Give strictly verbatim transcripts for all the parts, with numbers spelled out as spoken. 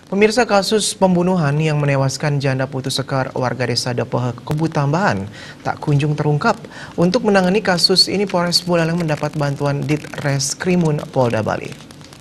Pemirsa, kasus pembunuhan yang menewaskan janda putus sekar warga desa Depeh Kebutambahan tak kunjung terungkap. Untuk menangani kasus ini, Polres Buleleng mendapat bantuan Ditreskrimum Polda Bali.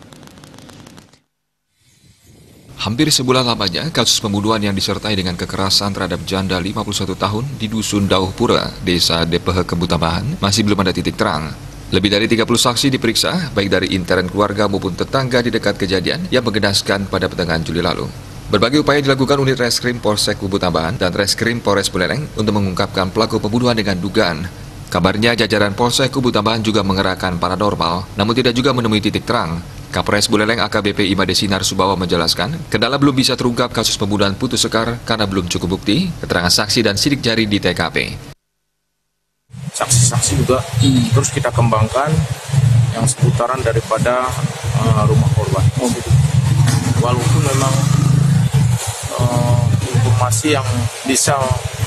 Hampir sebulan lamanya, kasus pembunuhan yang disertai dengan kekerasan terhadap janda lima puluh satu tahun di Dusun Dauhpura, Desa Depeh Kebutambahan, masih belum ada titik terang. Lebih dari tiga puluh saksi diperiksa, baik dari intern keluarga maupun tetangga di dekat kejadian yang menggenaskan pada pertengahan Juli lalu. Berbagai upaya dilakukan unit Reskrim Polsek Kebutambahan dan Reskrim Polres Buleleng untuk mengungkapkan pelaku pembunuhan dengan dugaan. Kabarnya jajaran Polsek Kebutambahan juga mengerahkan paranormal, namun tidak juga menemui titik terang. Kapolres Buleleng A K B P Imade Sinar Subawa menjelaskan, kendala belum bisa terungkap kasus pembunuhan putus sekar karena belum cukup bukti, keterangan saksi dan sidik jari di T K P. Saksi-saksi juga hmm. terus kita kembangkan yang seputaran daripada uh, rumah korban. Oh, gitu. Walaupun memang uh, informasi yang bisa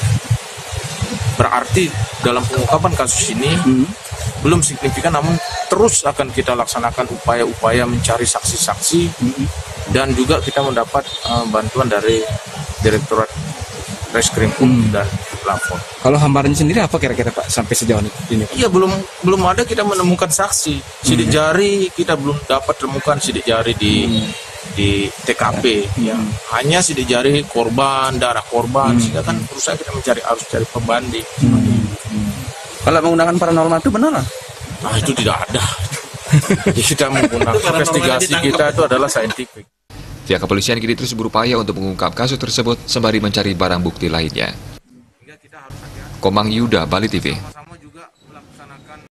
berarti dalam pengungkapan kasus ini hmm. belum signifikan, namun terus akan kita laksanakan upaya-upaya mencari saksi-saksi hmm. dan juga kita mendapat uh, bantuan dari Direktorat Reskrim hmm. dan pelapor. Kalau hambarannya sendiri apa kira-kira Pak sampai sejauh ini? Iya, belum belum ada kita menemukan saksi. Sidik hmm. jari kita belum dapat temukan sidik jari di hmm. di T K P. Hmm. Ya. Hanya sidik jari korban, darah korban. Hmm. Sehingga kan berusaha kita mencari harus cari pembanding. Hmm. Hmm. Kalau menggunakan paranormal itu benar? Nah, itu tidak ada. Jadi kita menggunakan investigasi kita itu adalah saintifik. Pihak kepolisian kini terus berupaya untuk mengungkap kasus tersebut sembari mencari barang bukti lainnya. Komang Yuda, Bali T V.